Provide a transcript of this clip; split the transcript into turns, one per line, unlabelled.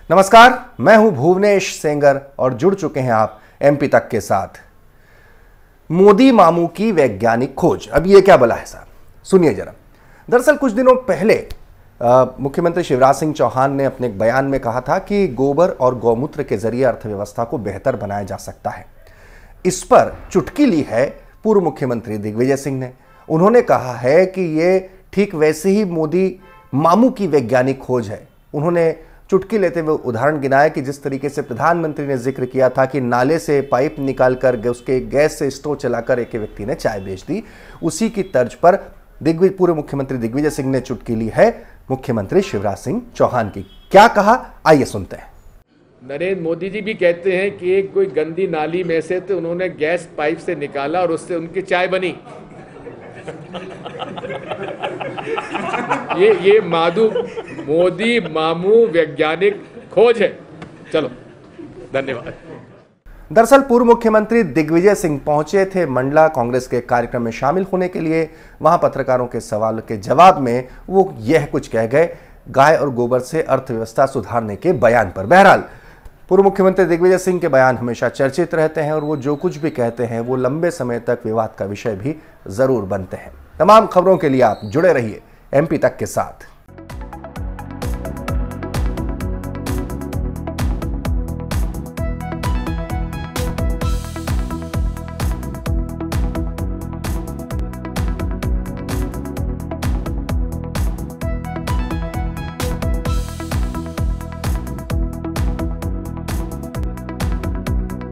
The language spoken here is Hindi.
नमस्कार, मैं हूं भुवनेश सेंगर और जुड़ चुके हैं आप एमपी तक के साथ। मोदी मामू की वैज्ञानिक खोज, अब ये क्या बला है साहब, सुनिए जरा। दरअसल कुछ दिनों पहले मुख्यमंत्री शिवराज सिंह चौहान ने अपने एक बयान में कहा था कि गोबर और गौमूत्र के जरिए अर्थव्यवस्था को बेहतर बनाया जा सकता है। इस पर चुटकी ली है पूर्व मुख्यमंत्री दिग्विजय सिंह ने। उन्होंने कहा है कि ये ठीक वैसे ही मोदी मामू की वैज्ञानिक खोज है। उन्होंने चुटकी लेते हुए उदाहरण गिनाया कि जिस तरीके से प्रधानमंत्री ने जिक्र किया था कि नाले से पाइप निकालकर उसके गैस से स्टोव चलाकर एक व्यक्ति ने चाय बेच दी, उसी की तर्ज पर पूर्व मुख्यमंत्री दिग्विजय सिंह ने चुटकी ली है मुख्यमंत्री शिवराज सिंह चौहान की। क्या कहा, आइए सुनते हैं।
नरेंद्र मोदी जी भी कहते हैं कि एक कोई गंदी नाली में से तो उन्होंने गैस पाइप से निकाला और उससे उनकी चाय बनी। ये मोदी मामू वैज्ञानिक खोज है। चलो, धन्यवाद।
दरअसल पूर्व मुख्यमंत्री दिग्विजय सिंह पहुंचे थे मंडला कांग्रेस के कार्यक्रम में शामिल होने के लिए। वहां पत्रकारों के सवाल के जवाब में वो यह कुछ कह गए गाय और गोबर से अर्थव्यवस्था सुधारने के बयान पर। बहरहाल पूर्व मुख्यमंत्री दिग्विजय सिंह के बयान हमेशा चर्चित रहते हैं और वो जो कुछ भी कहते हैं वो लंबे समय तक विवाद का विषय भी जरूर बनते हैं। तमाम खबरों के लिए आप जुड़े रहिए एमपी तक के साथ।